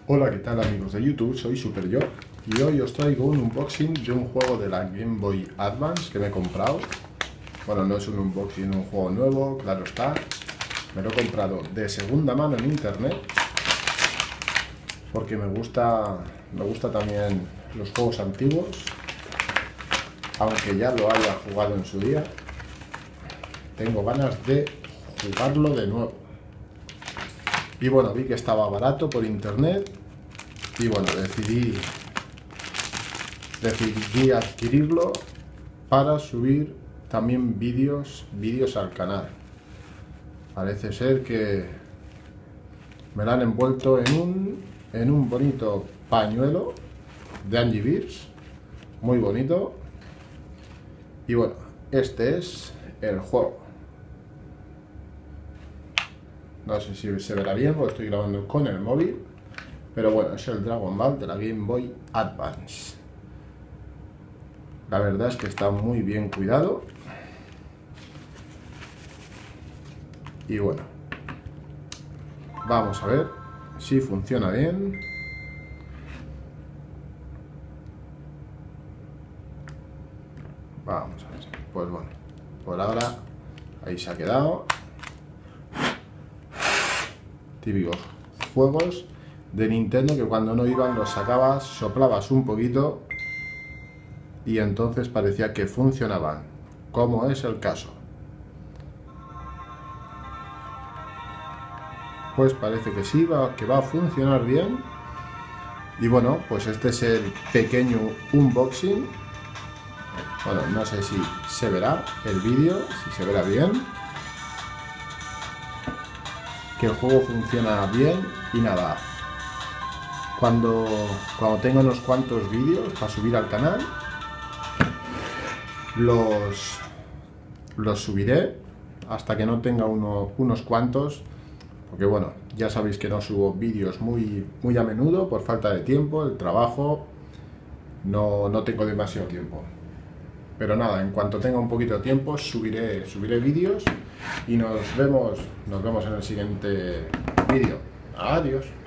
Hola, ¿qué tal amigos de YouTube? Soy SuperYo y hoy os traigo un unboxing de un juego de la Game Boy Advance que me he comprado. Bueno, no es un unboxing de un juego nuevo, claro está. Me lo he comprado de segunda mano en internet porque me gusta también los juegos antiguos. Aunque ya lo haya jugado en su día, tengo ganas de jugarlo de nuevo. Y bueno, vi que estaba barato por internet y bueno, decidí adquirirlo para subir también vídeos al canal. Parece ser que me lo han envuelto en un bonito pañuelo de Angry Birds, muy bonito. Y bueno, este es el juego. No sé si se verá bien porque estoy grabando con el móvil, pero bueno, es el Dragon Ball de la Game Boy Advance. La verdad es que está muy bien cuidado. Y bueno, vamos a ver si funciona bien. Vamos a ver. Pues bueno, por ahora ahí se ha quedado. Típicos juegos de Nintendo que cuando no iban los sacabas, soplabas un poquito y entonces parecía que funcionaban, como es el caso. Pues parece que sí, que va a funcionar bien. Y bueno, pues este es el pequeño unboxing. Bueno, no sé si se verá el vídeo, si se verá bien. Que el juego funciona bien y nada. Cuando tenga unos cuantos vídeos para subir al canal, los subiré hasta que no tenga unos cuantos. Porque bueno, ya sabéis que no subo vídeos muy a menudo por falta de tiempo, el trabajo, no tengo demasiado tiempo. Pero nada, en cuanto tenga un poquito de tiempo subiré vídeos y nos vemos en el siguiente vídeo. Adiós.